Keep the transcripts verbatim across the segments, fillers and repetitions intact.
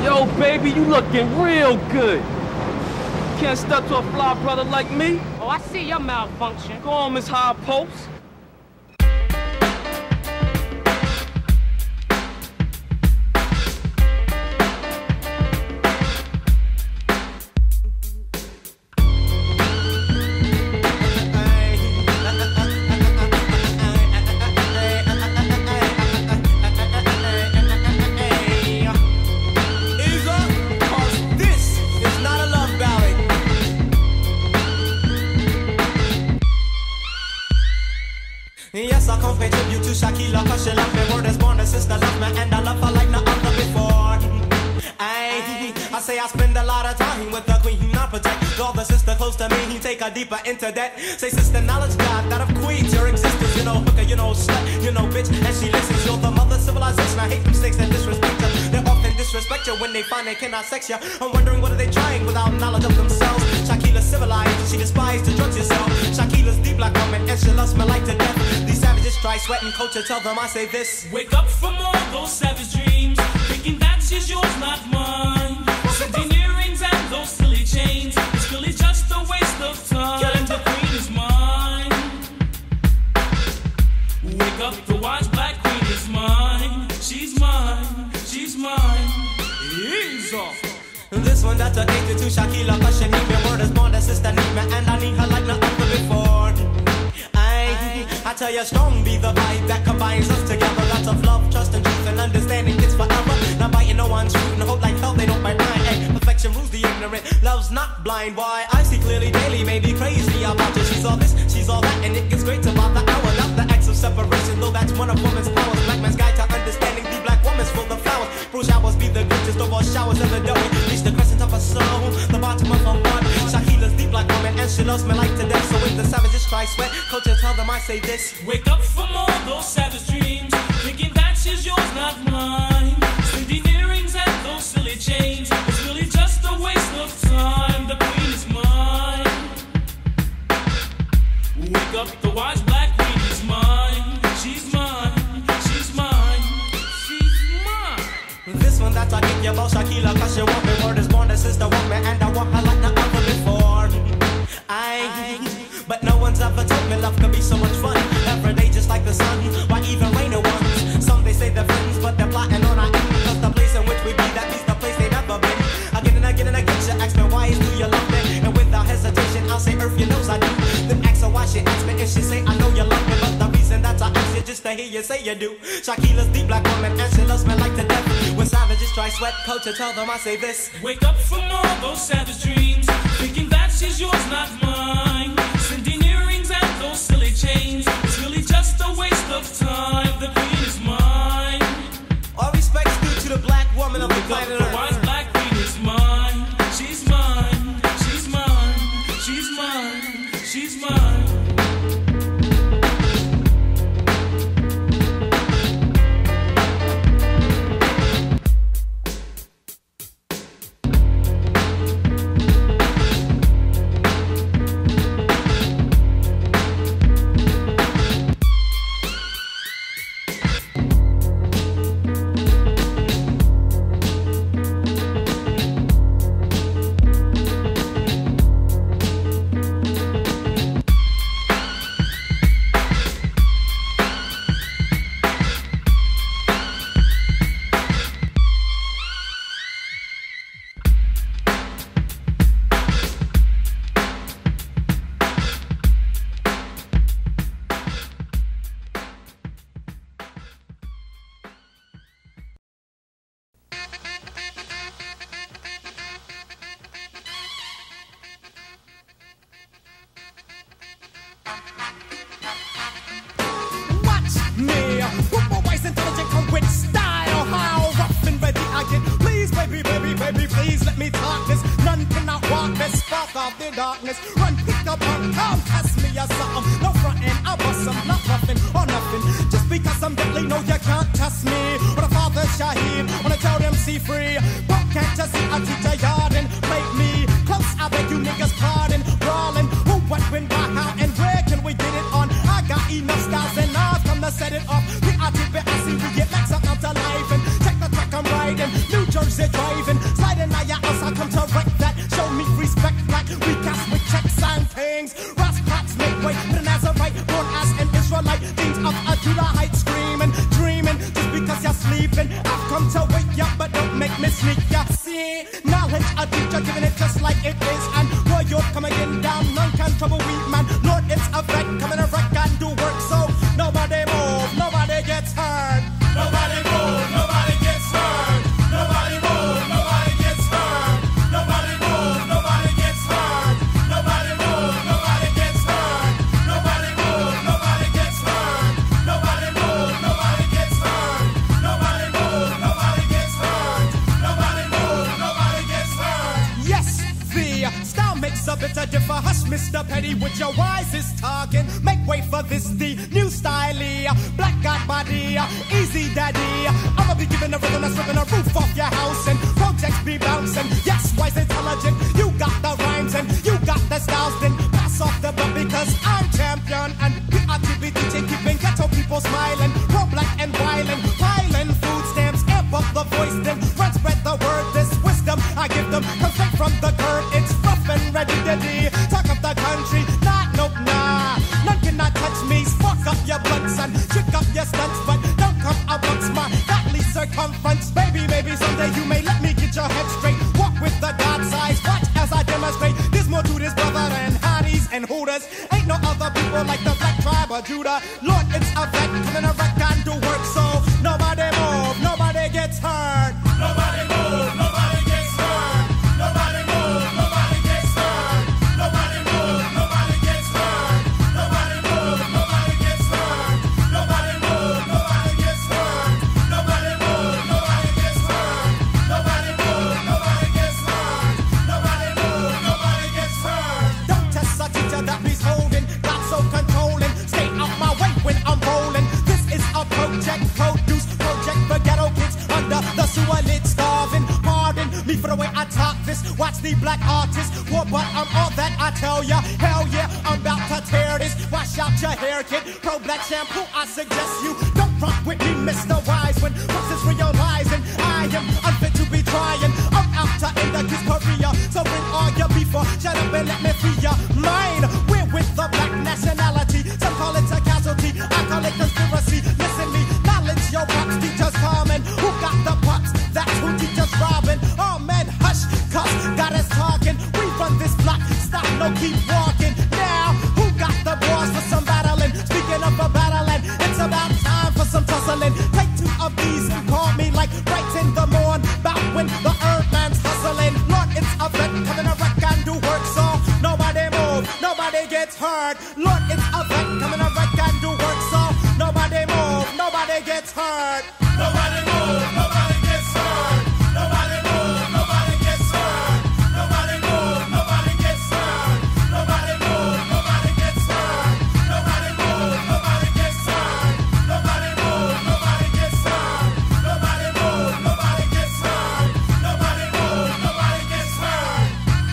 Yo, baby, you looking real good. Can't step to a fly brother like me? Oh, I see your malfunction. Go on, Miss High Post. Yes, I come pay tribute to Shaquila, cause she love me. Word is born, the sister love me, and I love her like no other before. Ay, I say I spend a lot of time with the queen, I protect all the sister close to me, he take her deeper into that. Say sister, knowledge God, that of queens, your existence, you know, hooker, you know, slut, you know, bitch, and she listens. You're the mother civilization, I hate them snakes that disrespect her. They often disrespect you when they find they cannot sex you. I'm wondering what are they trying without knowledge of themselves. Shaquila's civilized, she despised the drugs herself. Shaquila's deep black woman, and she loves me like to death. These savages try sweating, culture, tell them I say this. Wake up from all those savage dreams, thinking that she's yours, not mine. Sending earrings and those silly chains, it's really just a waste of time. The queen is mine. Wake up, the wise black queen is mine. She's mine, she's mine. Ease off. This one that's addicted to Shaquila, cause she need me. Word is born, the sister need me, and I need her like no other before. I, I tell you, strong be the vibe that combines us together. Lots of love, trust, and truth, and understanding, it's forever. Not biting no one's fruit, and hope like hell they don't bite mine. Hey, perfection rules the ignorant, love's not blind. Why, I see clearly daily, maybe crazy about you. She's all this, she's all that, and it gets great about the hour. Not the acts of separation, though that's one of woman's powers. Black man's guide to understanding, the black woman's full of flowers. Bruce showers be the greatest of all showers ever done. Reach the crescent of her soul, the bottom of her heart. Shaquila's deep black woman, and she loves me like to death. So when the savages try sweat, culture tell them I say this. Wake up from all those savage dreams, thinking that she's yours, not mine. Sending earrings and those silly chains, it's really just a waste of time. The queen is mine. Wake up, the wise black queen is mine. She's mine, she's mine, she's mine. This one that I give you about Shaquila, cause she want me. Word is born, the sister want me, and I want her like no other before. I, but no one's ever told me love could be so much fun. Every day just like the sun, why even rainy ones? Some they say they're friends, but they're plotting on our end. Cause the place in which we be, that means the place they never been. Again and again and again, she asks me why do you love me? And without hesitation, I'll say earth, you knows I do. Then ask her why she asks me, and she say I know you love me. But the reason that I ask you just to hear you say you do. Shaquila's deep black woman, and she loves me like to death. When savages try sweat, culture tell them I say this. Wake up from all those savage dreams, thinking that she's yours, not mine. Sending earrings and those silly chains, it's really just a waste of time. The queen is mine. All respect's due to the black woman of the planet The Earth. wise black queen is mine. She's mine, she's mine, she's mine, she's mine. Darkness, run, pick up, and come, pass me a something. No frontin', I bust some, not nothing or nothing. Just because I'm deadly, no, you can't test me. But a father Shaheed, wanna tell them see free. But can't you see I teach a yard and make me close? I beg you niggas pardon, brawling. Who, what, when, why, how, and where can we get it on? I got enough styles and I've come to set it off. The I T B I see we get like something to life and check the track I'm riding. New Jersey. Jersey driving, sliding out your house, I come to wreck that. Show me respect, black, recast with checks and things. Rascals make way, but an Nazarite, born as an Israelite, things of a Judahite, screaming, dreaming, just because you're sleeping. I've come to wake you, but don't make me sneak ya. See, knowledge, a teacher giving it just like it is, and royal coming in down, none can trouble weak man. Lord, it's a vet, coming to wreck and do work, so nobody move, nobody gets hurt. Nobody move, nobody gets hurt. Nobody move, nobody gets hurt. Nobody move, nobody gets hurt. Nobody move, nobody gets hurt. Nobody move, nobody gets hurt. Nobody move, nobody gets hurt. Nobody move, nobody gets hurt. Nobody move, nobody gets hurt. Yes, the style makes a bit of differ. Hush, Mister Petty, with your wisest talking. Make way for this, the new style. Black God body, easy daddy. I'ma be giving a rhythm that's ripping a roof off your house, and projects be bouncing. Yes, wise intelligent, you got the rhymes and you got the styles. Then pass off the butt because I'm champion, and we are to be D J keeping ghetto people smiling. Pro black and wildin', piling food stamps, amp up the voice, then run spread the word. This wisdom I give them, come straight from the curd. It's rough and ready to be talk of the country. Nah, nope, nah, none cannot touch me. Spark up your blood, son, trick up your stunts, but don't come amongst my godly circumference. Baby, maybe someday you may let me get your head straight. Walk with the God size, watch as I demonstrate. There's more to this brother than hotties and hooters. Ain't no other people like the Black Tribe or Judah. Lord, it's a vet, coming a wreck and do work, so nobody move, nobody gets hurt. Nobody move, nobody gets hurt. Nobody move, nobody gets hurt. Nobody move, nobody gets hurt. Nobody move, nobody gets hurt. Nobody move, nobody gets hurt. Nobody move, nobody gets hurt. Nobody move, nobody gets hurt. Nobody move, nobody gets hurt. Don't test a teacher that he's holding, not so controlling. Stay out my way when I'm rolling. This is a project, produce project for ghetto kids under the sewer lid starving. Pardon me for the way I talk this. Watch the black artist, poor but I'm all that I tell ya. Hell yeah, I'm about to tear this. Wash out your hair, kid. Pro black shampoo, I suggest you don't rock with me, Mister Wise. When once is realizing I am unfit to be trying. I'm out to end a kid's career. So bring all your beef, shut up and let me free your mind. We're with the black nationality. Some call it a casualty, I call it conspiracy. Listen me, knowledge your pops, teachers common. Who got the pops? That's who teachers robbing. Oh man, hush, cuss, got us talking. We run this block, stop, no keep walking. Now, who got the balls for some battling? Speaking of a battling, it's about time for some tussling. Take two of these and call me like right in the morn. Back when the earth man's hustling. Lord, it's a vet, coming a wreck and do work, so nobody move, nobody gets hurt. Lord, it's a vet, coming a wreck and do work, so nobody move, nobody gets hurt. Nobody move, nobody gets hurt. Nobody move, nobody gets hurt. Nobody move, nobody gets hurt. Nobody move, nobody gets hurt. Nobody move, nobody gets hurt. Nobody move, nobody gets hurt. Nobody move, nobody gets hurt. Nobody move, nobody gets hurt.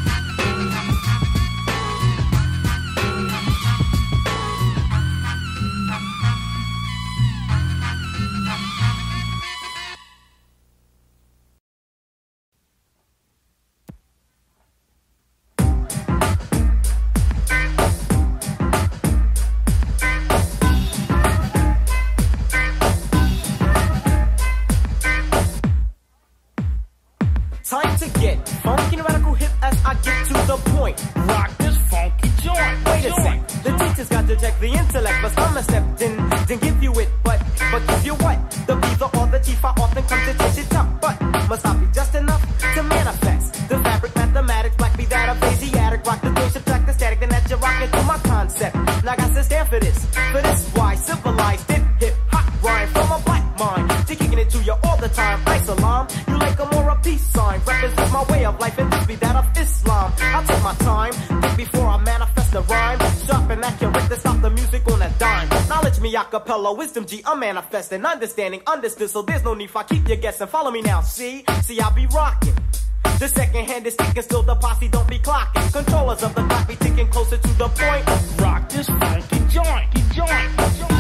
Time to get funky and radical hip as I get to the point. Rock this funky joint. Wait a sec, the teachers got to check the intellect, but some have stepped in, didn't give you it, but, but give you what? The beaver or the chief, I often come to teach it up, but must I be just enough to manifest? The fabric, mathematics, black be that of Asiatic, rock the thing, subtract the static, then that you're rocking to my concept. Now I got to stand for this, for this why civilized it, hip hop rhyme from a black mind, to kicking it to you all the time. Ice alarm, you like a more a peace sign, represents my way of life and this be that of Islam. I'll take my time, think before I manifest a rhyme, sharp and accurate to stop the music on a dime. Knowledge me acapella, wisdom G, I'm manifesting, understanding, understood, so there's no need for I keep you guessing. Follow me now, see, see I'll be rocking. The second hand is ticking, still the posse don't be clocking. Controllers of the clock be ticking closer to the point. Rock this funky joint, joint, joint.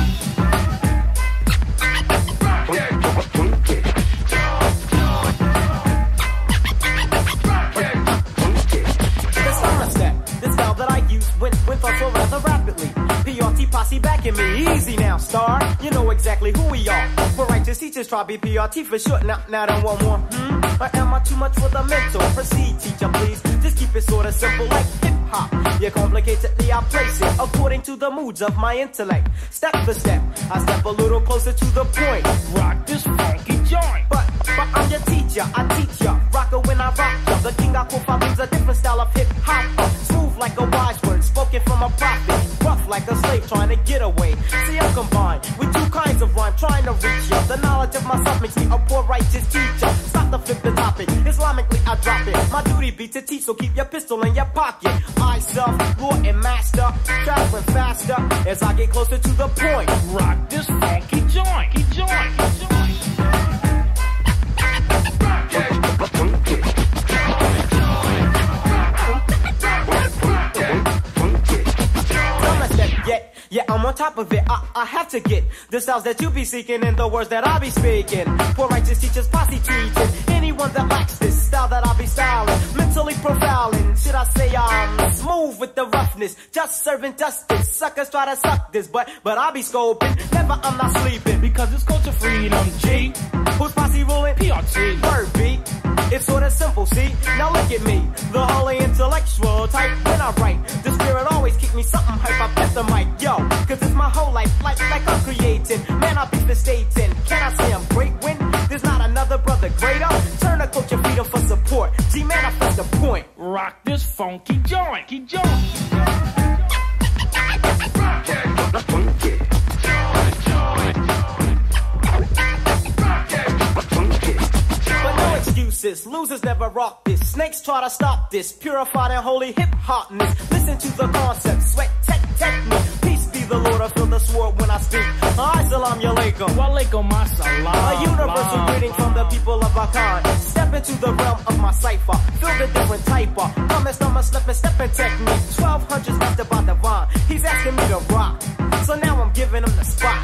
posse backing me. Easy now, star. You know exactly who we are. We're righteous teachers, try B P R T for short. Now, now then one more. Hmm? Or am I too much for the mental? Proceed, teacher, please. Just keep it sorta simple like hip hop. Yeah, complicatedly I place it according to the moods of my intellect. Step for step, I step a little closer to the point. Rock this funky joint. But, but I'm your teacher, I teach ya. Rocker when I rock ya. The king I call means a different style of hip hop. Smooth like a wise word, spoken from a prophet. Rough like a slave trying to get away. See, I'm combined with two kinds of rhyme trying to reach ya. The knowledge of myself makes me a poor righteous teacher. Stop the flip the topic, Islamically I drop it. My duty be to teach, so keep your pistol in your pocket. I self, lord and master, traveling faster as I get closer to the point. Rock this funky joint. Joint. Joint. Yeah, I'm on top of it, I, I have to get the styles that you be seeking and the words that I be speaking. Poor righteous teachers, posse teaching anyone that lacks this style that I be styling. Mentally profiling, should I say I'm smooth with the roughness, just serving justice. Suckers try to suck this, but but I be scoping, never I'm not sleeping. Because it's culture freedom, G. Who's posse ruling? P R T. Word beat. It's sorta simple, see? Now look at me, the holy intellectual type. When I write, the spirit always keep me something hype. I bet the mic, yo, cause it's my whole life, like, like I'm creating. Man, I be devastating. Can I say I'm great when there's not another brother greater? Turn the culture freedom for support. G, manifest the point. Rock this funky joint. Funky joint. Excuses, losers never rock this. Snakes try to stop this. Purified and holy hip hopness. Listen to the concept, sweat tech technique. Peace be the Lord, I feel the sword when I speak. Assalamu alaikum. Walaikum assalam. A universal greeting from the people of our kind. Step into the realm of my cipher. Feel the different type of coming, stomach, slipping, stepping technique. Twelve hundreds mastered by the vine. He's asking me to rock, so now I'm giving him the spot.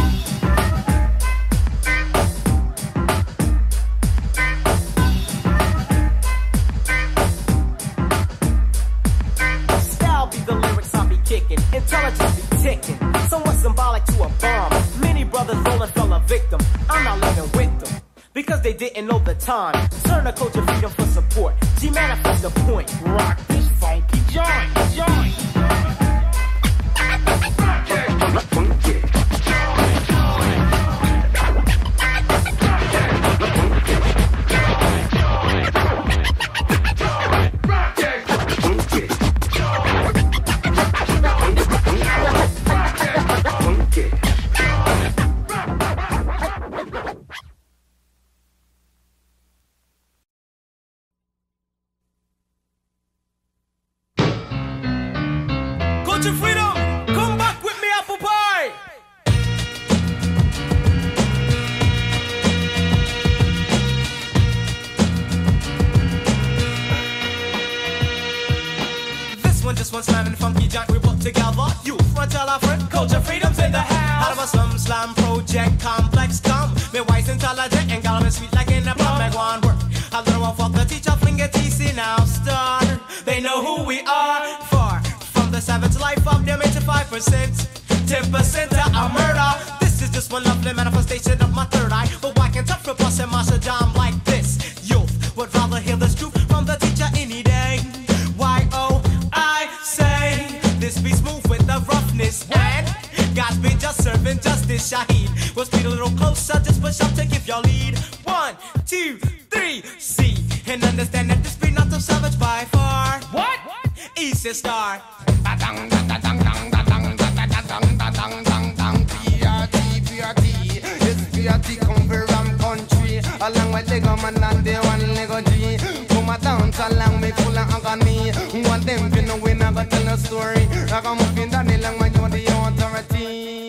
Intelligence be ticking, somewhat symbolic to a bomb. Many brothers rolling fell a victim. I'm not living with them because they didn't know the time. Turn the culture freedom for support. G, manifest the point. Rock this funky joint. Joint. Freedom, come back with me, apple pie. This one just one slamming funky joint we put together. You front tell our friend, culture freedom's in the house. Out of a slum slam project complex come. Me wise intelligent and got me sweet like in a plum make one work. A little one fuck the teacher finger T C now start. They know who we are. Far the savage life of them eighty-five percent, ten percent a murder. This is just one lovely manifestation of my third eye. But why can't tough repulse and master jam like this? Youth would rather hear this truth from the teacher any day. Y O I say this be smooth with the roughness and God's been just serving justice. Shaheed will speed a little closer, just push up to give your lead. One, two, three, see and understand that this be not so savage by far. What? East Star. P R T come from country, along with the government and the one Lego G. Come a dance along me full of agony. Want them to know we never tell a story. Like I'm moving down the long way to the authority.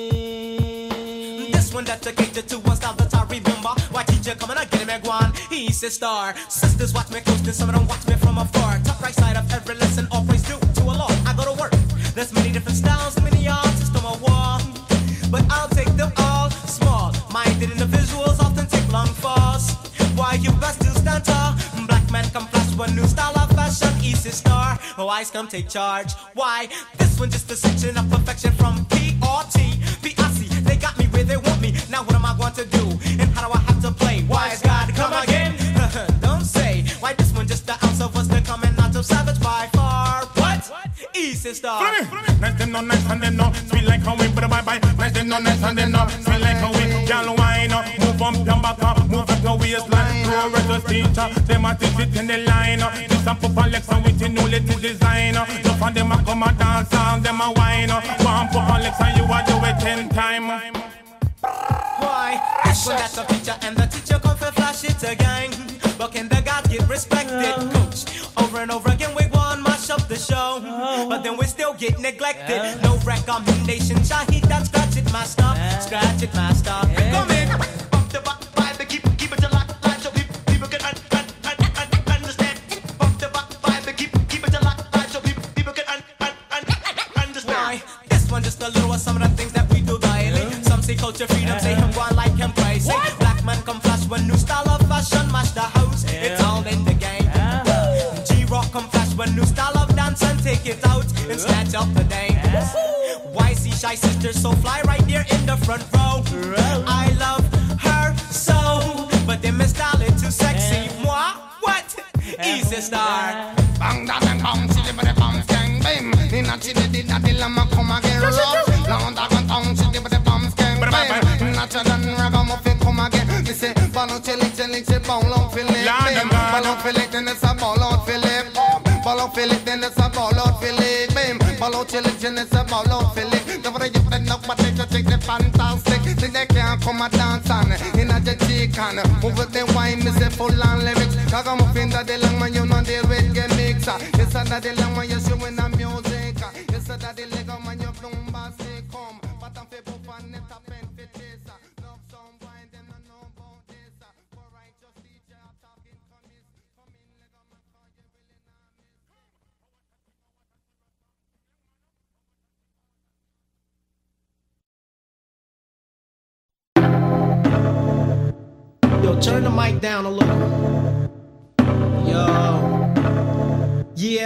This one dedicated to one style that I remember. Why teacher coming again, me one? He's a star. Sisters watch me close, then some of them watch me from afar. Top right side of every lesson, all praise due to Allah. I go to work. There's many different styles, many artists on my wall, but I'll take them all. Small-minded individuals often take long falls. Why you best to stand tall? Black man come flash one new style of fashion. Easy star, Wise come take charge. Why? This one just a section of perfection from P R T. P I C, they got me where they want me. Now what am I going to do? And how do I have to play? Wise God, come again? Don't say. Why this one just the ounce of us that coming out of Savage by far? What? Easy Star. Nice and no, nice and then no. Sweet like how we put a bye bye. Nice and no, nice and then no. Sweet like how we y'all wine up. Move up, jump back up. Move up your waistline. Pro records teacher. Them a teach it in the line. This a pop Alex and with the new latest design. No for them a come a dance and them a wine. One pop Alex and you a do it ten time. Why? This one that's a picture and the teacher come for flash it again. But can the God get respected? Coach, over and over again we want mash up the show. But then we still get neglected. No recommendation. Shahid, that scratch it, master. Scratch it, master. Come in. Bump the buck by the keep, keep it a lock, line so people, people can un, un, un, un, understand. Bump the buck by the keep, keep it a lock, line so people, people can un, un, un, un, understand. Why? This one just a little of some of the things that we do daily. Some say culture freedom, say him one like him praise. Say black man come flash when new style of fashion mash the house. It's all in the game. G-Rock come flash when new style of dance and take it out and snatch up the name. Y C Shy Sisters so fly right there in the front row. I love her so, but they miss style it too sexy. Moi, what? Easy Star. Bang da bang bang, chili but the bombs gang bam. Inna chili di da di lama come again rock. Long da bang bang, chili but the bombs gang bam. Inna chili ragamuffin come again. Me say ballon chili chili chili ballon fillet. Ballon fillet then it's a ballon fillet. Ballon fillet then it's a ballon fillet. Bam. Ballon chili chili it's a ballon fillet. Never you friend up but they just take the fantastic. Say they can't come a dance on. Inna the chicken, move with the wine. Me say full on lyrics. Ragamuffin da di lang man you know deal with get mix. Yes da di lang man you showing the music. Yes da di lego man you bloom bass come. But I'm people fan it up and fit this. Love song wine them no know about this. For righteous teacher talking come this. Come in lego man call you really not. Yo, turn the mic down a little. Yo. Yeah.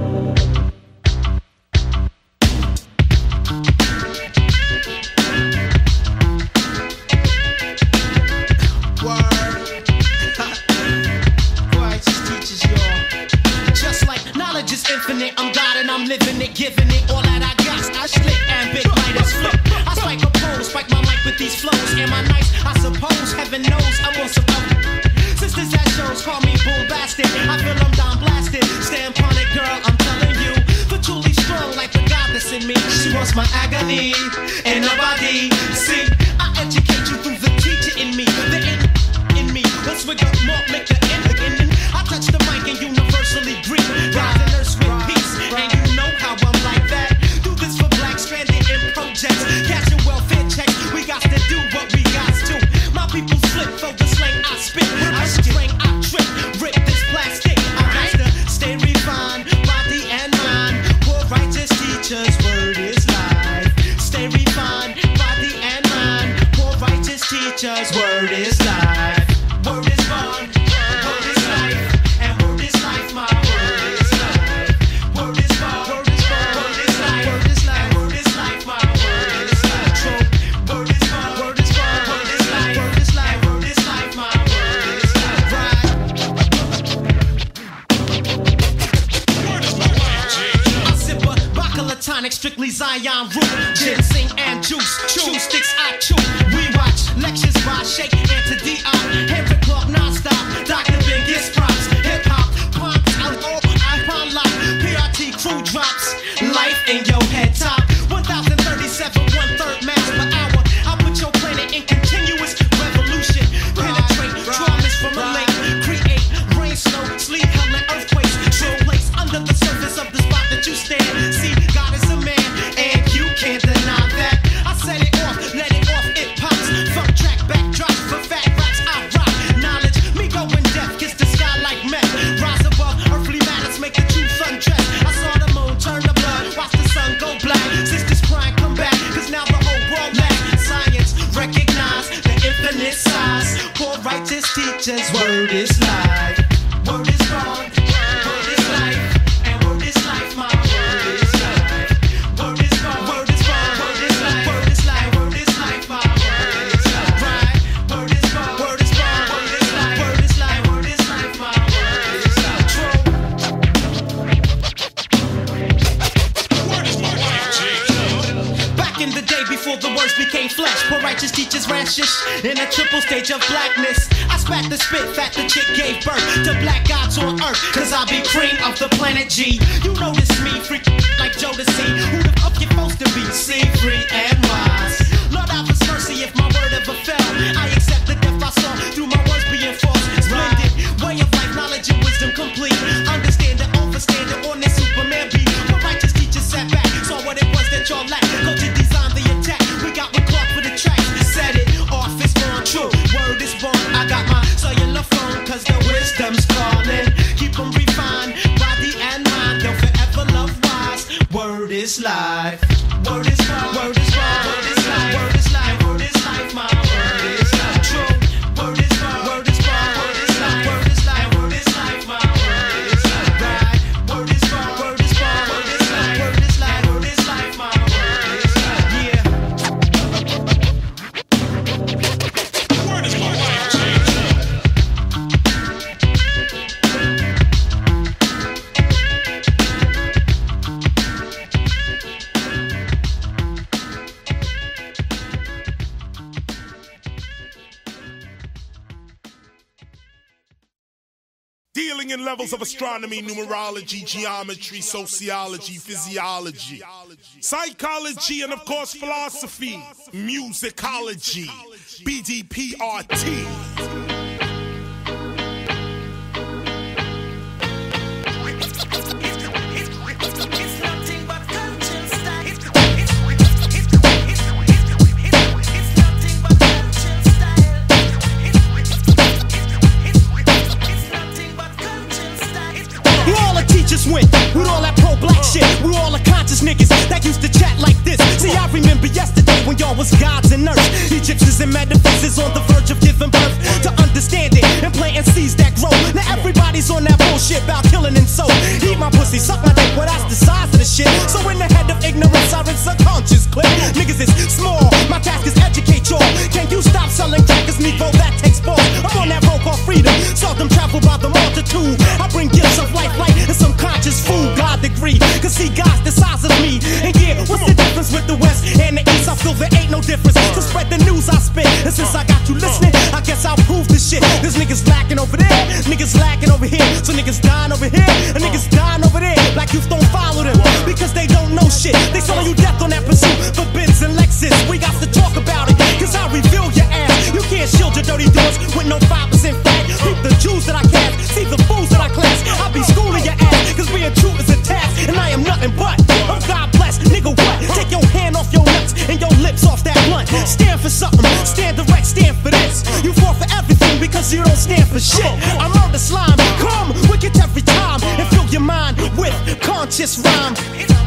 Knowledge is infinite, I'm God and I'm living it, giving it all that I got. I slick and big lighters flip. I spike a pole, spike my mic with these flows. Am I nice? I suppose, heaven knows I'm on some other. Sisters at shows call me bombastic. I feel I'm down blasted. Stand upon it, girl, I'm telling you. For truly strong like the goddess in me. She wants my agony and nobody. See, I educate you through the teacher in me. The in, in me. Let's wiggle more, make the end again. I touch the mic and universally greet. Rise and nurse with peace. And you know how I'm like that. Do this for black stranded in projects. Cash and welfare checks. We got to do what we got to. My people slip for the slang I spit. I string, I trip. Rip this plastic. I got to stay refined. Body and mind. Poor righteous teachers. Word is life. Stay refined. Body and mind. Poor righteous teachers. Word is life. Word is bond. Word is life. And word is life. My word is life. Word is bond. Word is bond. Word is life. Word is life. And word is life. My word is life. True. Word is bond. Word is bond. Word is life. Word is life. And word is life. My word is life. Right. I sip a Bacala tonic, strictly Zion root. Ginseng and juice. Chew sticks I chew. We watch lectures by Sheikh and to D I. Henry Clark non-stop. Doctor Ben gets props. Hip hop. Pumps out all iPod lock. P R T crew drops. Life in your head top. one thousand thirty-seven, one third miles per hour. I put your planet in continuous revolution. Penetrate traumas from a lake. Create rain, snow, sleet, hell, and earthquakes. Drill place under the surface of the spot that you stand. See, God is a man, and you can't deny that. I set it off, let it off, it pops. Funk track, backdrop for Francis in a triple stage of blackness. I spat the spit, fat the chick gave birth to black gods on earth, cause I be cream of the planet G. You notice me, freak like Jodeci. Who the fuck you supposed to be? See, free and wise. Lord have his mercy if my word ever fell. I accept the death I saw through my words being false. Splendid way of life, knowledge and wisdom complete. Understand it, overstand it on this Superman beat. When righteous teachers sat back, saw what it was that y'all lacked. Culture designed the attack. We got with Clark for the track. Said it, off it's born true. Word is born. I got my cellular phone, cause the wisdom's calling. Keep them refined, body and mind. They'll forever love wise. Word is life. Word is life. Word is life. Word is life. Word is life. Word is life. My word is life. True. Word is life. Word is life. Word is life. Word is life. Word is life. My word is life. Right. Word is life. Word is life. Word is life. Word is life. Word is life. My word is life. Yeah. Word is my life changer. Dealing in levels of astronomy, numerology, geometry, sociology, physiology, psychology, and of course philosophy, musicology, B D P R T. Went with all that pro-black shit, with all the conscious niggas that used to chat like this. See, I remember yesterday when y'all was gods and earth, Egyptians and metaphysics on the verge of giving birth to understand it and planting seeds that grow. Now everybody's on that bullshit about killing and so. Eat my pussy, suck my dick, well that's the size of the shit. So in the head of ignorance, I rinse subconscious clip. Niggas is small, my task is educate y'all. Can you stop selling crackers, me bro, that takes balls. I'm on that road called freedom, saw them travel by the multitude. I bring gifts of life, light, and some conscious food, God degree. Cause see, God's the size of me. And yeah, what's the difference with the West and the East? I feel there ain't no difference. So spread the news I spit. And since I got you listening, I guess I'll prove this shit. There's niggas lacking over there, niggas lacking over here. So niggas dying over here, and niggas dying over there. Like youth don't follow them, because they don't know shit. They selling you death on that pursuit for Benz and Lexus. We got to talk about it, cause I reveal your ass. You can't shield your dirty doors with no five percent fat. Keep the Jews that I cast, see the fools that I class. I'll be schooling your ass, cause being true is a task. And I am nothing but I'm God blessed, nigga what? Take your hand off your nuts and your lips off that blunt. Stand for something, stand direct, stand for this. You fall for everything because you don't stand for shit. I'm on the slime, come wicked every time and fill your mind with conscious rhyme.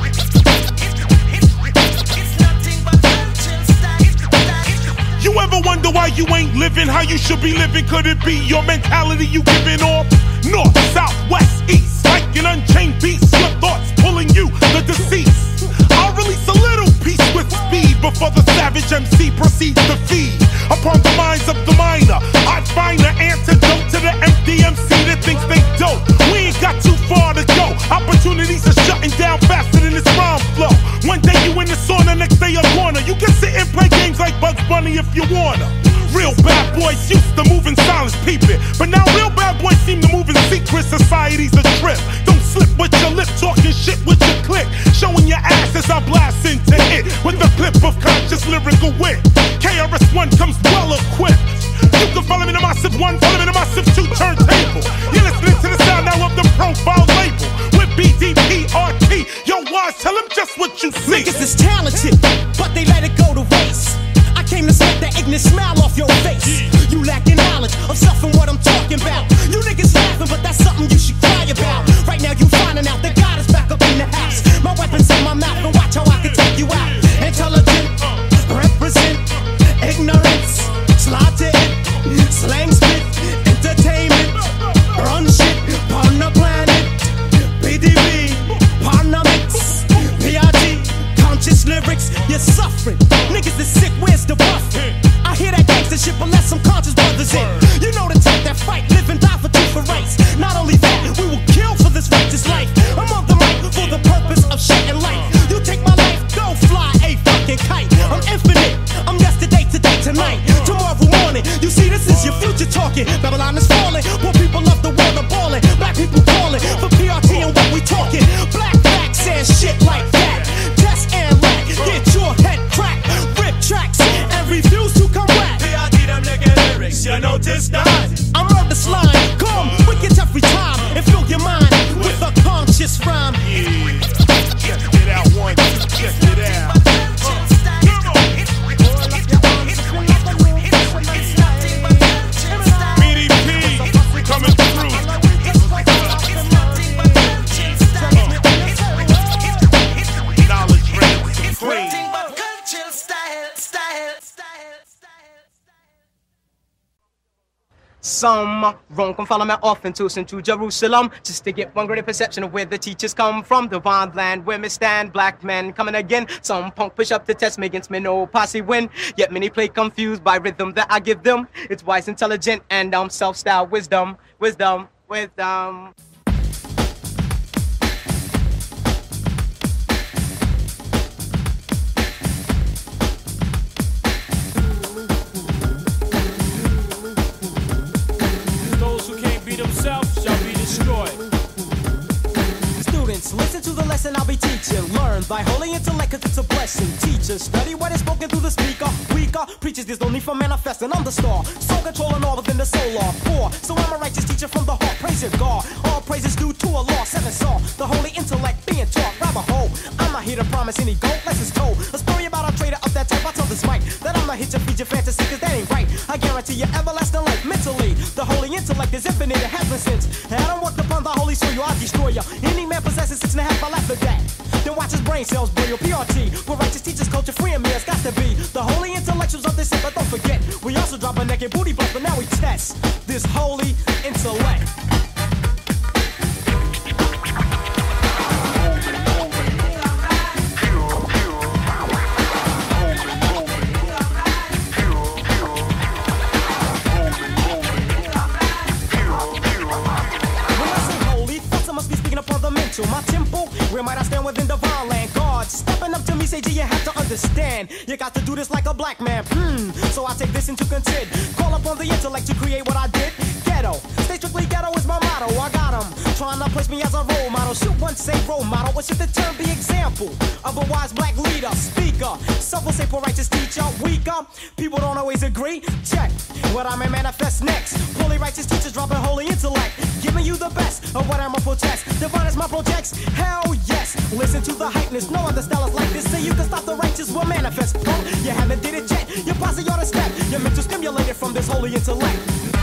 You ever wonder why you ain't living how you should be living? Could it be your mentality you giving off? North, south, west, east, like an unchained beast. Your thoughts pulling you, the deceased. I'll release a little piece with speed before the savage M C proceeds to feed upon the minds of the minor. I find the antidote to the empty M C that thinks they dope. We ain't got too far to go. Opportunities are shutting down faster than this rhyme flow. One day you in the sauna, next day a corner. You can sit and play games like Bugs Bunny if you wanna. Real bad boys used to move in silence, peep it. But now real bad boys seem to move in secret. Society's a trip. Don't slip with your lip, talking shit with your click. Showing your ass as I blast into it with a clip of conscious lyrical wit. K R S One comes well equipped. You can follow me to Massive One, follow me to Massive Two turntable. You're listening to the sound now of the Profile label with B D P R T. Yo, Wise, tell them just what you see. Niggas is talented, but they let it go to waste. I came to smack that ignorant smile off your face. You lacking knowledge of self and what I'm talking about. You niggas laughing, but that's something you should cry about. Right now you finding out that God is back up in the house. My weapon's in my mouth, and watch how I can take you out. Intelligent, represent, ignorance, slaughter it, slang spit, entertainment, run shit, on the planet, B D B, Parnamix, P R T, conscious lyrics, you're suffering. Niggas is sick, where's the buffet? I hear that gangsta shit, but let some conscious brothers in. You know the type that fight, live and die for truth for rights. Not only that, we will kill for this righteous life. I'm on the mic for the purpose of shedding light. You take my life, go fly a fucking kite. I'm infinite, I'm yesterday, today, tonight. what you're talking. Babylon is falling. Poor people love the world of balling. Black people calling for P R T and what we talking. Black facts and shit like that. Test and lack. Get your head cracked. Rip tracks and refuse to come back. P R T them nigga lyrics, you notice that? I'm on the slime. Come wicked every time and fill your mind with a conscious rhyme. Yeah. Check it out, one, two, check it out. B D P coming through. Knowledge brings supreme. Some wrong can follow me often to send to Jerusalem just to get one greater perception of where the teachers come from. The bond land where me stand, black men coming again. Some punk push up to test me against me, no posse win. Yet many play confused by rhythm that I give them. It's wise, intelligent, and um self-styled wisdom, wisdom, wisdom. Shall be destroyed. Students, listen to the lesson I'll be teaching. Learn by holy intellect, cause it's a blessing. Teachers, study what is spoken through the speaker. Weaker, preachers, there's no need for manifesting. I'm the star, soul controlling all within the solar. Poor, so I'm a righteous teacher from the heart. Praise your God, all praises due to a law. Seven saw, the holy intellect being taught. Grab a hold, I'm not here to promise any gold. Lessons told, a story about a trader of that type. I tell this mic that I'm not here to feed your fantasy, cause that ain't right. I guarantee you everlasting life mentally. The holy intellect is infinite, it has been since. And I don't work upon the holy soil, I'll destroy ya. Any man possesses six and a half, I laugh at that. Then watch his brain cells boil. P R T, where righteous teachers, culture free and me, it's got to be the holy intellectuals of this set. But don't forget, we also drop a naked booty bump, but now we test this holy intellect. My temple, where might I stand within divine land? God, stepping up to me, say, G, you have to understand. You got to do this like a black man. Hmm, so I take this into consider. Call upon the intellect to create what I did. Ghetto, stay strictly ghetto is my motto. I got him, trying to place me as a role model. Should one say role model, or should the term be example of a wise black leader, speaker? Some will say poor righteous teacher, weaker. People don't always agree. Check what I may manifest next. Poorly righteous teachers dropping holy intellect, giving you the best of what I'm a protest. Divine is my projects, hell yes. Listen to the hypeness, no other style is like this. Say you can stop the righteous will manifest. Punk, you haven't did it yet. Your posse ought to step. You're meant to stimulate it from this holy intellect.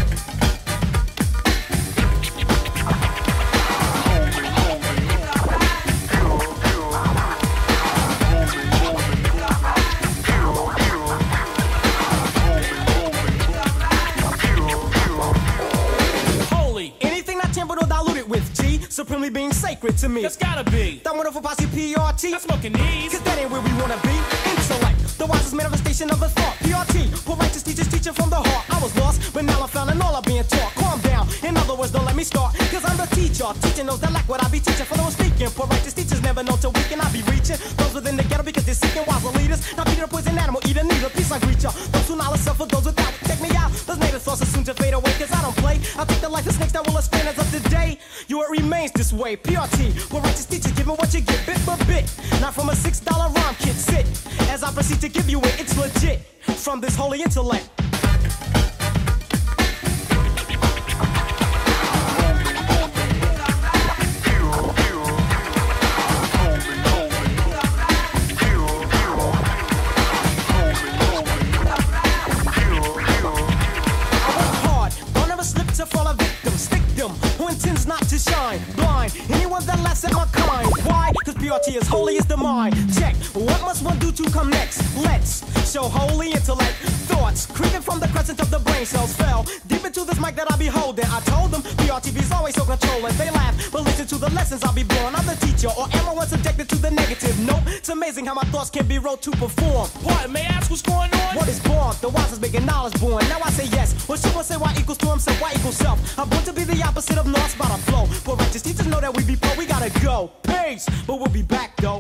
Supremely being sacred to me. That's gotta be that wonderful posse P R T. That's smoking these. Cause that ain't where we wanna be. Intellect, the wisest manifestation of a thought. P R T, poor righteous teachers teaching from the heart. I was lost, but now I found and all I'm being taught. Calm down, in other words, don't let me start. Cause I'm the teacher, teaching those that lack what I be teaching. For those speaking, poor righteous teachers never know till weekend I be reaching. Those within the ghetto because they're seeking wiser leaders. Not be the poison animal, eat a needle, peace I greet ya. Those who knowledge suffer, those without, check me out. Those native thoughts are soon to fade away. Cause I don't play, I take the life of snakes that will expand as of today. You it remains this way. P R T, where righteous teachers giving what you get, bit for bit. Not from a six dollar rhyme kit. Sit as I proceed to give you it. It's legit from this holy intellect. P R T is holy as the mind. Check, what must one do to come next? Let's show holy intellect. Thoughts creeping from the crescent of the brain cells fell deep into this mic that I be holding. I told them P R T V's always so controlling. They laugh, but listen to the lessons I'll be born. I'm the teacher, or am I one subjected to the negative? Nope, it's amazing how my thoughts can be wrote to perform. What, may I ask what's going on? What is born? The wise is making knowledge born. Now I say yes, or should one say Y equals to himself, Y equals self. I'm born to be the opposite of north, about to flow. But righteous teachers know that we be poor, we gotta go. Peace, but we'll be back though.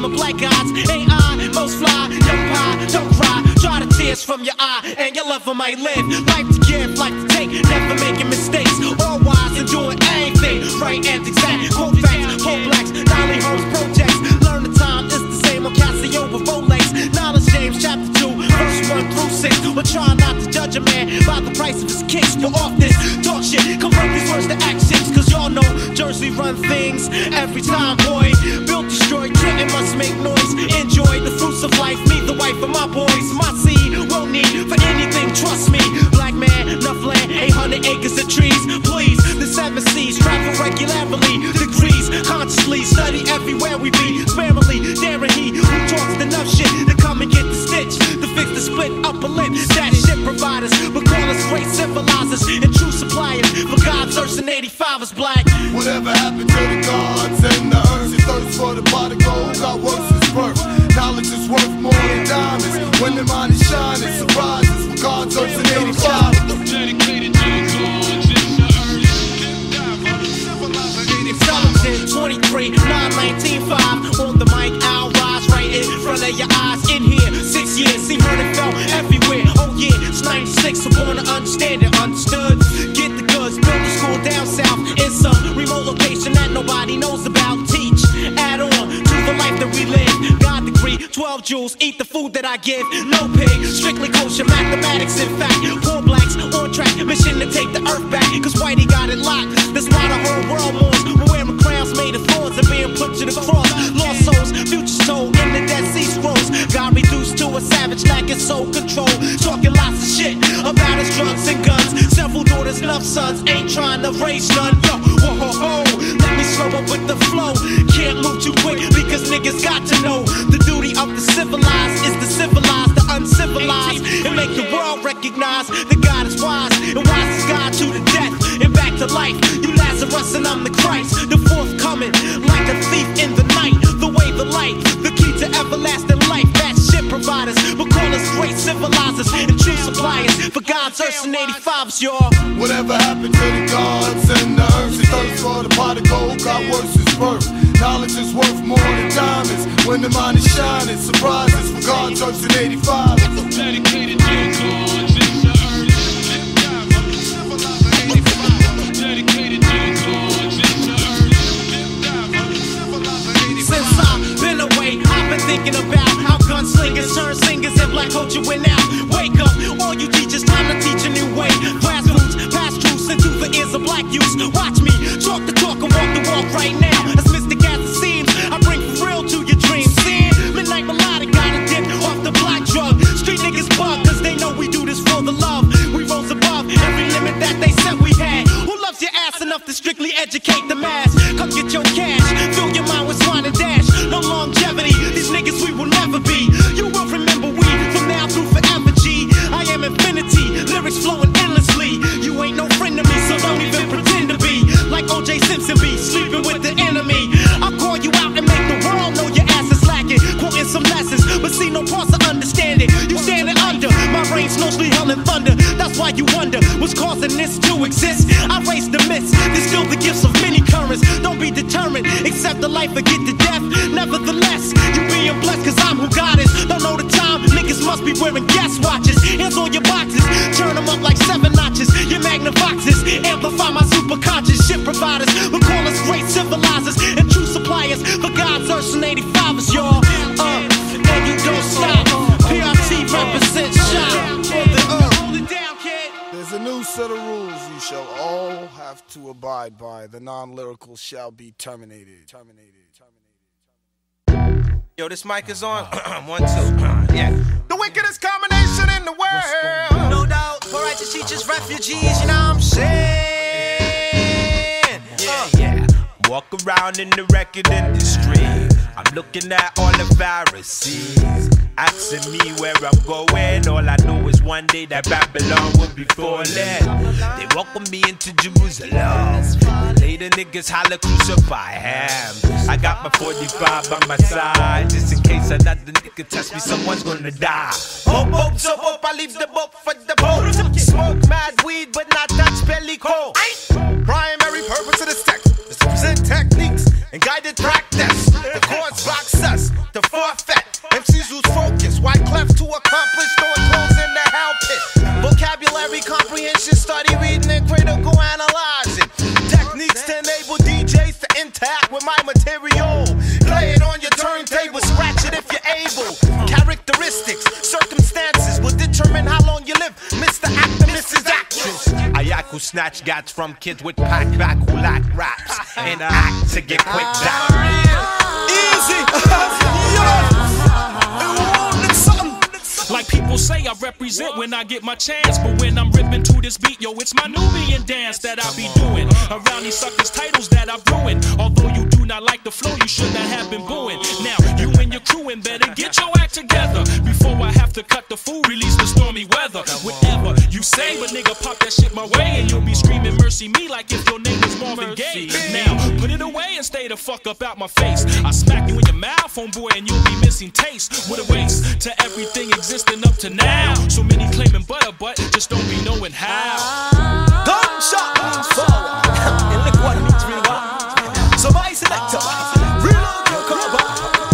game of black odds. Ain't I most fly? Young pie, don't cry. Dry the tears from your eye, and your lover might live. Life to give, life to take, never making mistakes. All wise and doing anything right and exact. Cold facts, cold blacks, Dolly Holmes projects. Learn the time is the same on Casio with Rolex. Knowledge James chapter two, verse one through six. But try not to judge a man by the price of his kicks. But off this talk shit, convert these words to actions. Cause y'all know Jersey run things every time, boy. Built, destroyed, Trenton must make noise. Enjoy the fruits of life, meet the wife of my boys. My seed won't need for anything, trust me. Black man, enough land, eight hundred acres of trees. Please, the seven seas, travel regularly. Degrees, consciously, study everywhere we be. Family, daring he who talks enough shit to come and get the stitch. To fix the split upper lip, that shit providers. But call us great civilizers and true suppliers. For God's earth and eighty-five is black. Whatever happened to the gods and the earth? Your thirst for the pot of gold got worse as birth. Knowledge is worth more than diamonds. When the mind is shining, surprises for God's earth and eighty-five. Dedicated to the gods and the Intelligent, twenty-three, nine, nineteen, five. On the mic, I'll rise right in front of your eyes. In here, six years, see heard and felt everywhere. Oh yeah, it's ninety-six, so born to understand it, understood. Get the goods, build a school down south in some remote location that nobody knows about. Teach, add on to the life that we live. God degree, twelve jewels, eat the food that I give. No pig, strictly kosher mathematics. In fact, poor blacks on track, mission to take the earth back. Cause Whitey got it locked. That's why the whole world mourns. We're wearing crowns made of thorns and being put to the cross. Lost souls, futures told in the Dead Sea Scrolls. Got reduced to a savage, lacking soul control. Talking lots of shit about his drugs and guns. Several daughters, love sons, ain't trying to raise none. Yo, whoa, ho, ho, let me slow up with the flow. Can't move too quick because niggas got to know the duty of the civilized is to civilize the uncivilized and make the world recognize that God is wise and wise is God to the death and back to life. You Lazarus and I'm the Christ, the forthcoming like a thief in the night. The way, the light, the key to everlasting life. That shit providers, but call us great civilizers and true suppliers for God's earth and eighty-fives, y'all. Whatever happened to the gods and the earth? Your thirst for the pot of gold got worse as birth. Knowledge is worth more than diamonds. When the mind is shining, surprises for God's earth and eighty-five. dedicated to the gods and the earth. Dedicated to the gods and the earth. Since I've been away, I've been thinking about how gunslingers turn singers and black culture went out. Wake up, all you teachers, time to teach a new way. Grassroots, past truths into the ears of black youth. Watch me talk the talk and walk the walk right now. As mystic as it seems, I bring for real to your dreams. Seeing midnight melodic, got a dip off the black drug. Street niggas bug, cause they know we do this for the love. We rose above every limit that they said we had. Who loves your ass enough to strictly educate the mass? Come get your cash, fill your mind with swine and dash. No longevity, these niggas we will never be. You will remember we from now through forever, G. I am infinity, lyrics flowing endlessly. You ain't no friend to me, so don't even pretend to be like O J Simpson be sleeping with the enemy. I'll call you out and make the world know your ass is lacking. Quoting some lessons, but see no parts to understand it. You standing under my reigns, mostly hell and thunder. That's why you wonder what's causing this to exist. I raise the myths, distill the gifts of many currents. Don't be determined, accept the life or get to death. Nevertheless, you being blessed cause I'm who God is. Don't know the time, niggas must be wearing gas watches. Hands on your boxes, turn them up like seven notches. Your Magnavoxes, amplify my super conscious. Shit providers, but call us great civilizers and true suppliers for God's earth and eighty-fives, y'all. Uh, and you don't stop. P R T represents shot for the earth. Hold it down, kid. There's a new set of rules you shall all have to abide by. The non-lyrical shall be terminated. Terminated. Terminated. Yo, this mic is on. One, two. Yeah. The wickedest combination in the world. No doubt. For righteous teachers, refugees, you know what I'm saying? Yeah, yeah. Walk around in the record industry. I'm looking at all the Pharisees, asking me where I'm going. All I know is one day that Babylon will be falling. They welcome me into Jerusalem. Later niggas holler crucify him. I got my forty-five by my side, just in case another nigga test me, someone's gonna die. Hope, hope, so hope I leave the boat for the boat. Smoke mad weed, but not touch belly cold. Primary purpose of this text is to present techniques and guided practice. The courts box us to snatch gats from kids with pack back who lack raps and act to get quick back. Easy. Like people say, I represent when I get my chance. But when I'm ripping to this beat, yo, it's my Nubian dance that I be doing around these suckers' titles that I've ruined. Although you do not like the flow, you should not have been booing. Now, you and your crewin' better get your act together before I have to cut the food, release the stormy weather. Whatever you say, but nigga, pop that shit my way, and you'll be screaming mercy me like if your name was Marvin Gaye. Now, put it away and stay the fuck up out my face. I smack you in your mouth, homeboy, and you'll be missing taste. What a waste to everything existing up to now. So many claiming butter, but just don't be knowing how. Gunshot means forward, and look what means real one. So my selector, real out your cover.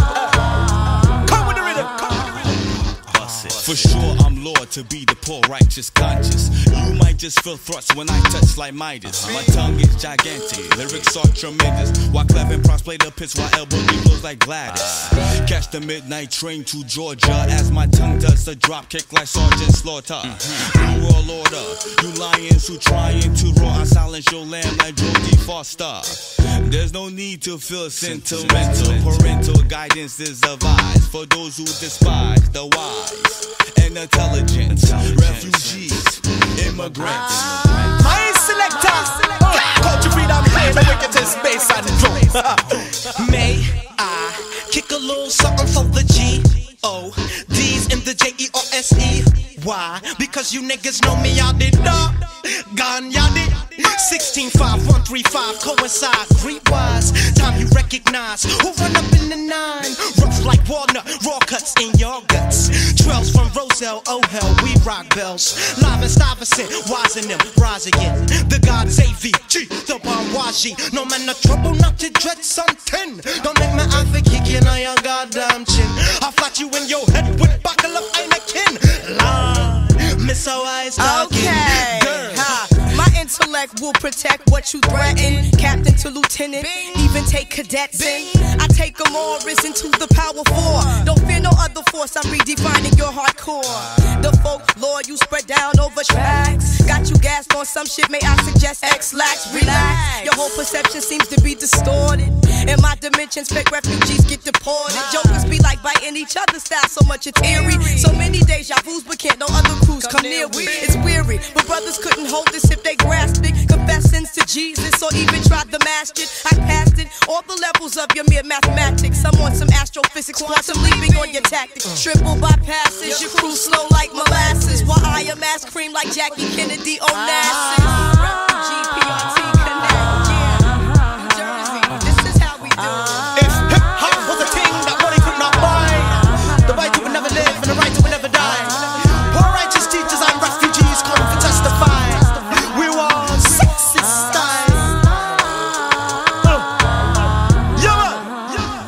Come with the rhythm, come with the rhythm. Bust it. For sure, I'm Lord to be the poor, righteous, conscious. You might just feel thrusts when I touch like Midas. My tongue is gigantic, lyrics are tremendous. While Clef and Props play the pits, while elbow blows like Gladys. Catch the midnight train to Georgia as my tongue does a drop kick like Sergeant Slaughter. New World Order, you lions who trying to roar, I silence your lamb like Jodie Foster. There's no need to feel sentimental. Parental guidance is advised for those who despise the wise and intelligent. Refugees, immigrants. My selector, culture freedom, play the wickedest bass and drum. May I kick a little something for the G O D's in the J E R S E? Why? Because you niggas know me out the door. Gone yadi. sixteen five one three five coincide. Streetwise, time you recognize who run up in the nine. Rough like walnut, raw cuts in your guts. Trails from Roselle, oh hell, we rock bells. Live and Stuyvesant, wise in them, rise again. The God is A V G, the Bawaji. No man no trouble not to dread something. Don't make my outfit kick in on your goddamn chin. I'll flat you in your head with buckle of Anakin. Line, Miss how I talking. Okay, ha. My intellect will protect what you threaten. Captain to lieutenant, even take cadets in. I take them all, risen to the power four. Don't fear no other force, I'm redefining your hardcore. The folklore you spread down over tracks. Got you gassed on some shit, may I suggest X-Lax, relax. Your whole perception seems to be distorted. In my dimensions, fake refugees get deported. Jokers be like biting each other's style, so much it's eerie. So many deja vus, but can't no other crews come near we. It's weary, but brothers couldn't hold this if they grasped it. Confess sins to Jesus or even tried to master it. I passed it, all the levels of your mere mathematics. I'm on some astrophysics, quantum leaping on your tactics. Triple bypasses, your crew slow like molasses, while I amass cream like Jackie Kennedy Onassis. Refugee P R T Connect, yeah. Jersey, this is how we do it. If hip hop was a thing that money could not buy, the right would never live and the right would never die. Poor righteous teachers and refugees come to testify. We want sexy style. Oh. Yeah, yeah.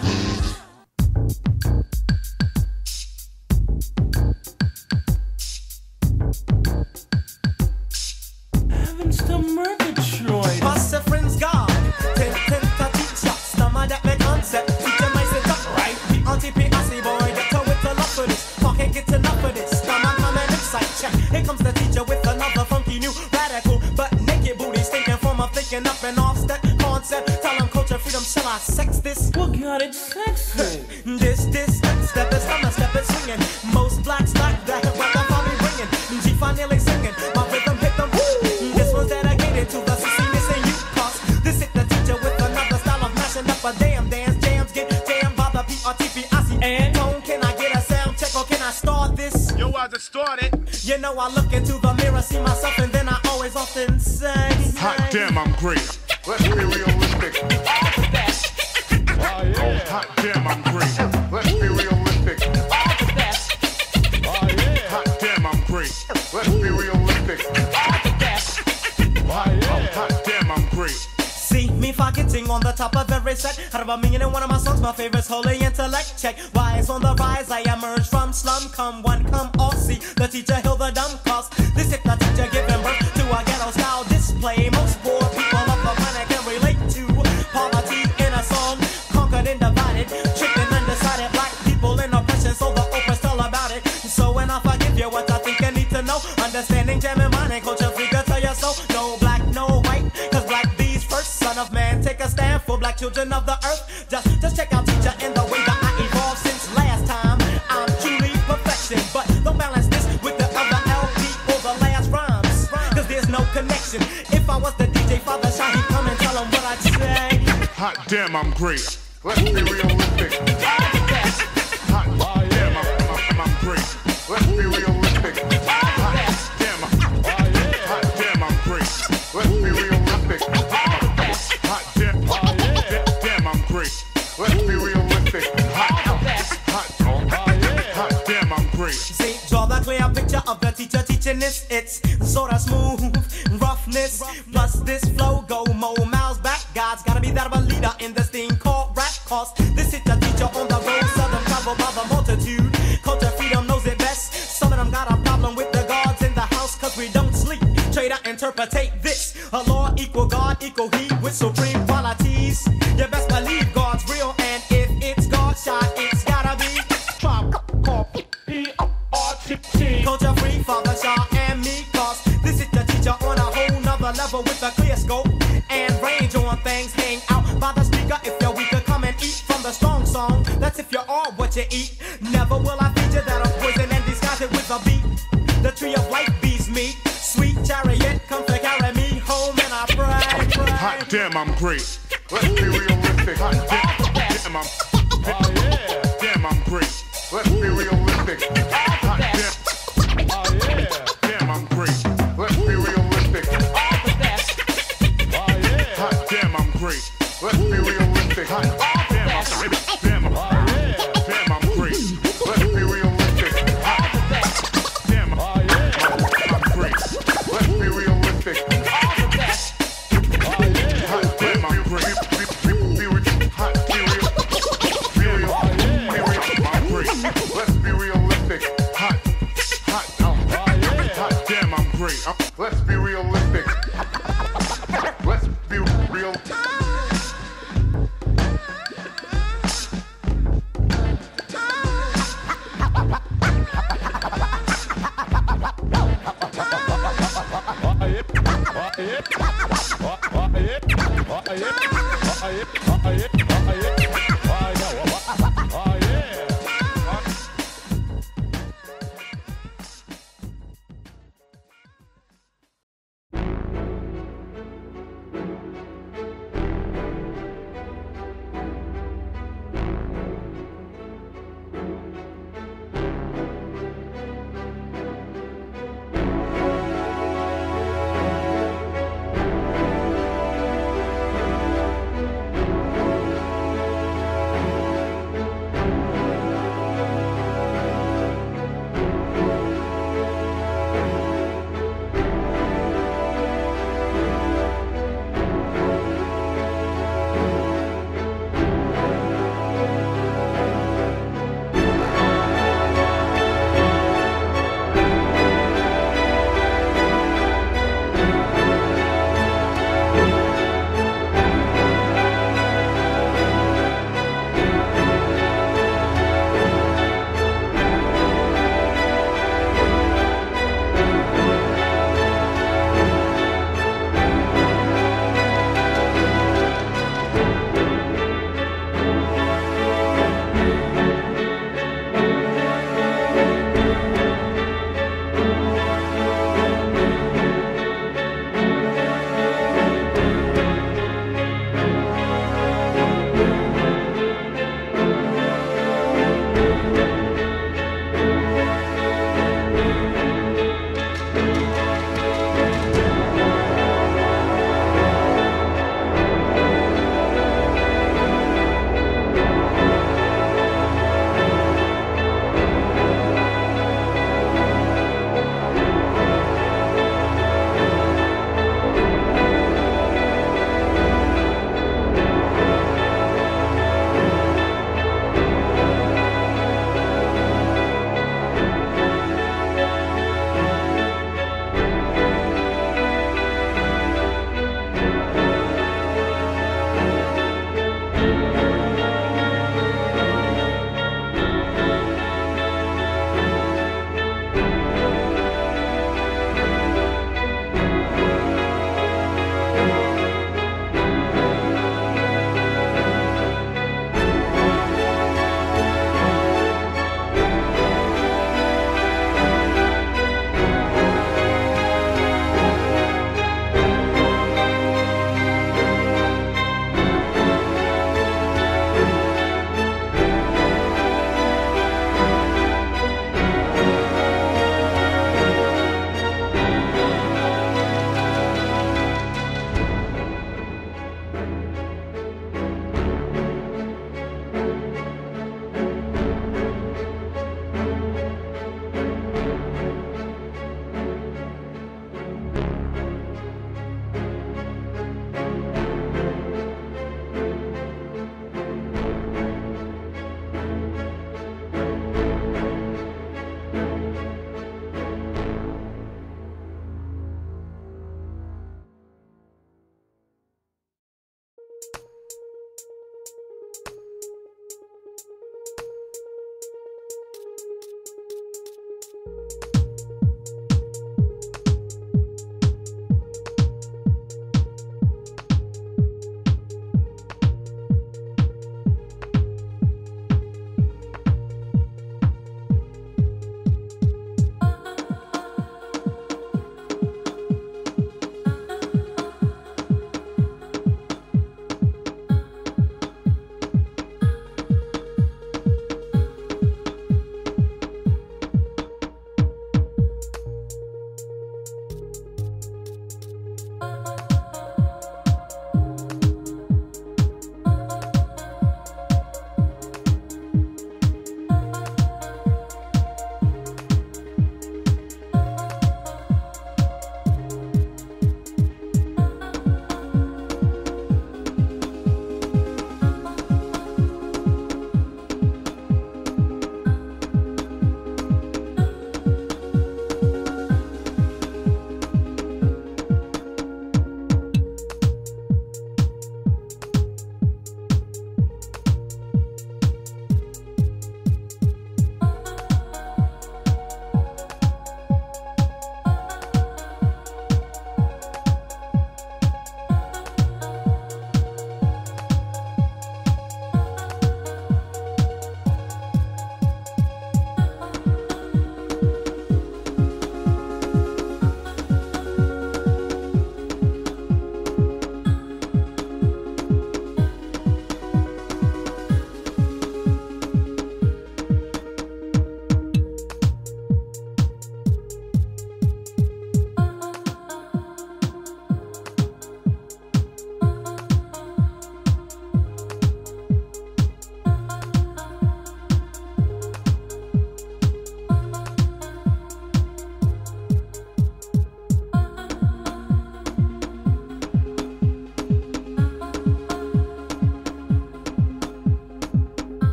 Heavens to Murgatroyd. Pass the friends God, ten ten to teacher. Stammer that make concept, teacher might sit up right. The auntie P I C boy, get to with the love for this. Can't get enough of this. Stammer coming inside check. Here comes the teacher with another funky new radical, but naked booty stinking from a thinking up and off step concept. Tell them culture freedom, shall I sex this? What got it sexy? This this step is summer step is swinging. Most blacks like that, well I'm probably ringing. G finally singing, my rhythm hit them. This one's dedicated to the Cecilius and you cause this hit the teacher with another style of mashing up a damn dance. Jams get jammed by the P R T P I C and tone. Can I get a sound check or can I start this? Yo, I just started. You know I look into the mirror, see myself, and then I always often say, Hot damn, I'm great. Let's be realistic. Oh, yeah. Hot damn, I'm great. Let's be realistic. Oh, yeah. Hot damn, I'm great. Let's be realistic. Oh, yeah. Hot damn, I'm great. see me forgetting on the top of every set. Out of a million and one of my songs, my favorite's holy intellect. Check, wise on the rise, I emerge from slum. Come one, come all, see the teacher heal the dumb cause. This is the teacher giving birth to a ghetto style display. Most poor people of the planet can relate to poverty in a song. Conquered and divided, tricked and undecided. Black people in oppression, so the oppressed tell about it. So when I forgive you what I think you need to know, understanding, jamming, mind and culture, figure to your soul. No black Hot damn, I'm great. Let's be realistic. Hot damn, I'm, I'm, I'm great. Let's be realistic. Hot damn, I'm, hot damn, I'm great. Let's be realistic. Hot damn, damn, I'm great. Let's be realistic. Hot, hot, hot damn, I'm great. See, draw the clear picture of the teacher teaching this. It's sorta smooth, roughness. Plus this flow go more miles back. God's gotta be that of a leader in this thing called rap. Cause this is the teacher on the road, southern travel by the multitude. Culture freedom knows it best. Some of them got a problem with the gods in the house, cause we don't sleep. Try to interpretate this. A law equal God equal he with supreme qualities. You best believe God's real, and if it's God shot, it's gotta be culture free, Father Shaw and me. Cause this is the teacher on a whole nother level with a clear scope and range on things. Hang out by the speaker if you're weaker, come and eat from the strong song. That's if you are what you eat. Never will I feed you that I'm poison and disguise it with a beat. The tree of life beats me. Sweet chariot, come to carry me home, and I pray, pray. Hot damn, I'm great. Let's be realistic. Hot damn, damn, I'm, oh, yeah. Damn, I'm great. Let's be realistic. Hot damn, oh, yeah. Damn, I'm great. Let's be realistic. Hot damn, I'm great. Let's be realistic. Hot damn, I'm great. Damn, I'm, oh, yeah. Damn, I'm great. Let's be realistic. Hot damn, oh, yeah. I'm great. Let's be realistic. Hot damn, I'm great. Hot, be real.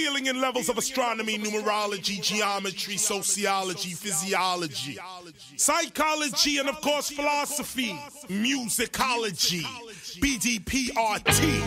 dealing in levels of astronomy, numerology, geometry, sociology, physiology, psychology, and of course philosophy, musicology, B D P R T.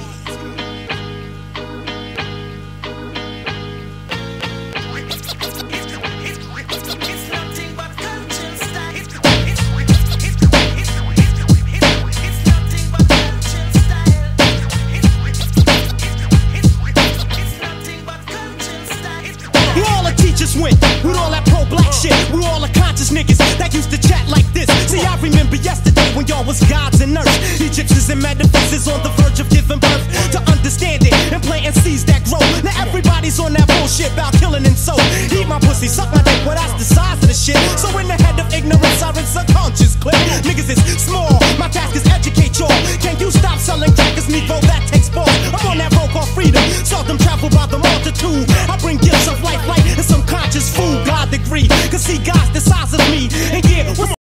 Went with all that pro-black shit. We all the conscious niggas that used to chat like this. See, I remember yesterday when y'all was gods and earth, Egyptians and metaphysics on the verge of giving birth to understand it and planting seeds that grow. Now everybody's on that bullshit about killing and so. Eat my pussy, suck my dick, well that's the size of the shit. So in the head of ignorance, I rinse subconscious clip. Niggas is small, my task is educate y'all. Can you stop selling crackers, Negro? That takes balls. I'm on that road called freedom. Saw them travel by the multitude. I bring gifts of life like